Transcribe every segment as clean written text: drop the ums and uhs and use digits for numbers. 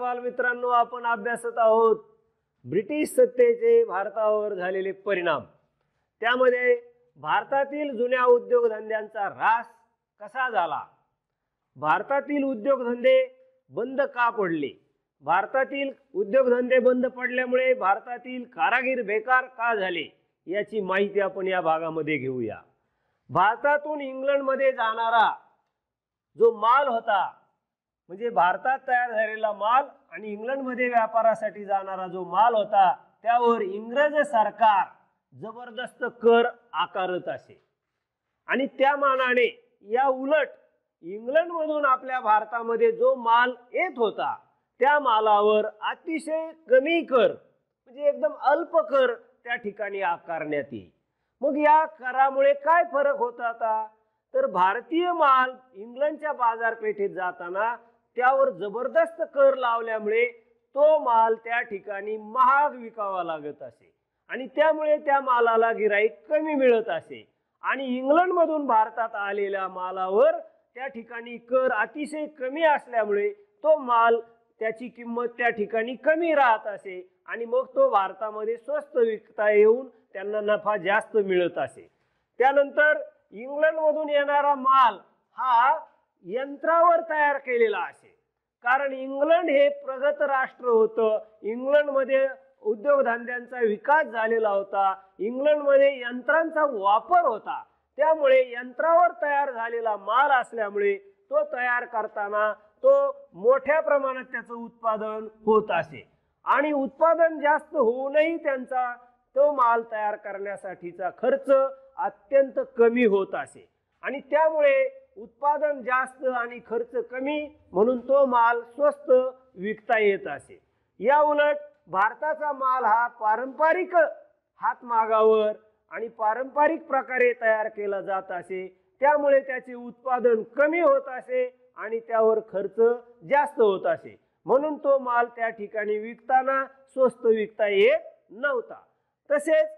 बालमित्रांनो, आपण अभ्यासत आहोत ब्रिटिश सत्तेचे भारतावर झालेले परिणाम। त्यामध्ये भारतातील जुन्या उद्योगधंद्यांचा ऱ्हास कसा झाला, भारतातील उद्योगधंदे बंद का पडले, भारतातील उद्योगधंदे बंद पडल्यामुळे भारतातील कारागीर बेकार का झाले, याची माहिती आपण या भागामध्ये घेऊया। भारतातून इंग्लंडमध्ये जाणारा जो माल होता, म्हणजे भारतात तयार झालेला माल आणि इंग्लंडमध्ये व्यापारासाठी जाणारा जो माल होता, त्यावर इंग्रज सरकार जबरदस्त कर आकारत असे। आणि त्या मानाने या उलट इंग्लंडमधून आपल्या भारतामध्ये जो माल येत होता, त्या मालावर अतिशय कमी कर, म्हणजे एकदम अल्प कर त्या ठिकाणी आकारण्यात येई। मग या करामुळे काय फरक होता आता, तर भारतीय माल इंग्लंडच्या बाजारपेठेत जाताना त्यावर जबरदस्त कर लावल्यामुळे तो माल त्या ठिकाणी महाग विकावा लागत असे आणि त्यामुळे त्या मालाला गिराईक कमी मिळत असे। आणि इंग्लंडमधून भारतात आलेल्या मालावर त्या ठिकाणी कर अतिशय कमी असल्यामुळे तो माल त्याची किंमत त्या ठिकाणी कमी राहत असे आणि मग तो भारतामध्ये स्वस्त विकता येऊन त्यांना नफा जास्त मिळत असे। त्यानंतर इंग्लंडमधून येणारा माल हा यंत्रावर तयार केलेला असे, कारण इंग्लंड हे प्रगत राष्ट्र होतं। इंग्लंडमध्ये उद्योगधंद्यांचा विकास झालेला होता, इंग्लंडमध्ये यंत्रांचा वापर होता, त्यामुळे यंत्रावर तयार झालेला माल असल्यामुळे तो तयार करताना तो मोठ्या प्रमाणात त्याचं उत्पादन होत असे आणि उत्पादन जास्त होऊनही त्यांचा तो माल तयार करण्यासाठीचा खर्च अत्यंत कमी होत असे आणि त्यामुळे उत्पादन जास्त आणि खर्च कमी, म्हणून तो माल स्वस्त विकता येत असे। या उलट भारताचा माल हा पारंपरिक हातमागावर आणि पारंपरिक प्रकारे तयार केला जात असे, त्यामुळे त्याचे उत्पादन कमी होत असे आणि त्यावर खर्च जास्त होत असे, म्हणून तो माल त्या ठिकाणी विकताना स्वस्त विकता येत नव्हता। तसेच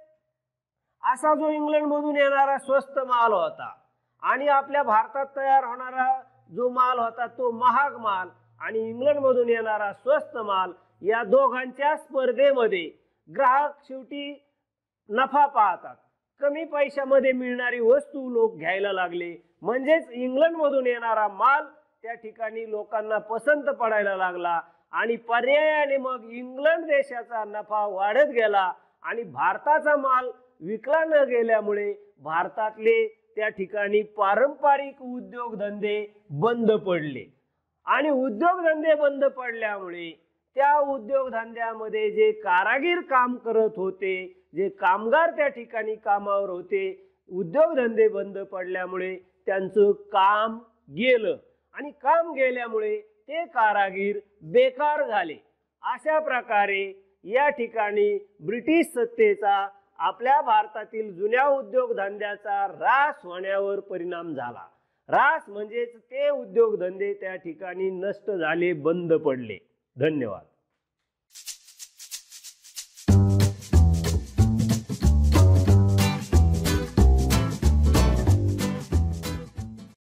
असा जो इंग्लंडमधून येणारा स्वस्त माल होता आणि आपल्या भारतात तयार होणारा जो माल होता तो महाग माल आणि इंग्लंडमधून येणारा स्वस्त माल, या दोघांच्या स्पर्धेमध्ये ग्राहक शेवटी नफा पाहतात। कमी पैशामध्ये मिळणारी वस्तू लोक घ्यायला लागले, म्हणजेच इंग्लंडमधून येणारा माल त्या ठिकाणी लोकांना पसंत पडायला लागला आणि पर्यायाने मग इंग्लंड देशाचा नफा वाढत गेला आणि भारताचा माल विकला न गेल्यामुळे भारतातले त्या ठिकाणी पारंपरिक उद्योगधंदे बंद पडले आणि उद्योगधंदे बंद पडल्यामुळे त्या उद्योगधंद्यामध्ये जे कारागीर काम करत होते, जे कामगार त्या ठिकाणी कामावर होते, उद्योगधंदे बंद पडल्यामुळे त्यांचं काम गेलं आणि काम गेल्यामुळे ते कारागीर बेकार झाले। अशा प्रकारे या ठिकाणी ब्रिटिश सत्तेचा आपल्या भारतातील जुन्या उद्योगधंद्याचा ऱ्हास होण्यावर परिणाम झाला। ऱ्हास म्हणजेच ते उद्योगधंदे त्या ठिकाणी नष्ट झाले, बंद पडले। धन्यवाद।